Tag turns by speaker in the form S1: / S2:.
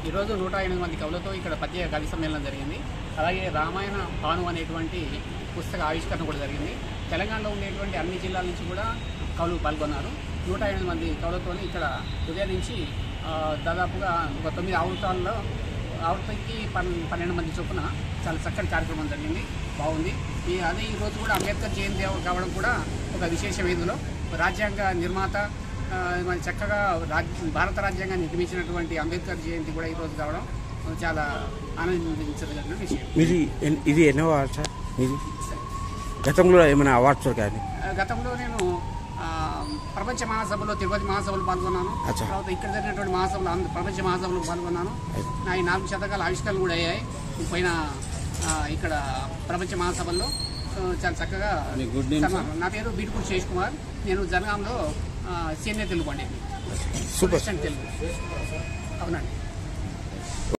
S1: ఈరోజు 108 మంది కవులతో ఇక్కడ పద్య కవి సమ్మేళనం జరిగింది. అలాగే రామాయణ భాను అనేటువంటి పుస్తక ఆవిష్కరణ కూడా జరిగింది. తెలంగాణలో ఉండేటువంటి అన్ని జిల్లాల నుంచి కూడా కవులు పాల్గొన్నారు. 108 మంది కవులతో ఇక్కడ ఉదయం నుంచి దాదాపుగా ఒక 9 ఆవృత్తుల్లో ఆవృత్తికి 12 మంది చొప్పున చాలా చక్కటి కార్యక్రమం జరిగింది. బాగుంది. అదే ఈరోజు కూడా అంబేద్కర్ జయంతి కావడం కూడా ఒక విశేషం. ఇందులో రాజ్యాంగ నిర్మాత మరి చక్కగా భారత రాజ్యాంగాన్ని నిర్మించినటువంటి అంబేద్కర్ జయంతి కూడా ఈరోజు కావడం చాలా ఆనందించదగిన విషయం.
S2: ఇది ఎన్నో అవార్డ్స్ సార్? ఇది గతంలో ఏమైనా అవార్డ్స్ కానీ?
S1: గతంలో నేను ప్రపంచ మహాసభలో తిరుపతి మహాసభలో పాల్గొన్నాను. తర్వాత ఇక్కడ జరిగినటువంటి మహాసభలో ప్రపంచ మహాసభలో పాల్గొన్నాను. నా ఈ 4 శతకాల ఆవిష్కరణలు కూడా అయ్యాయి పోయిన ఇక్కడ ప్రపంచ మహాసభల్లో. చాలా చక్కగా. నా పేరు బీటుపూడి శేష్ కుమార్. నేను జనగాంలో సీనియర్ తెలుగు పండితుడు. తెలుగు అవునండి.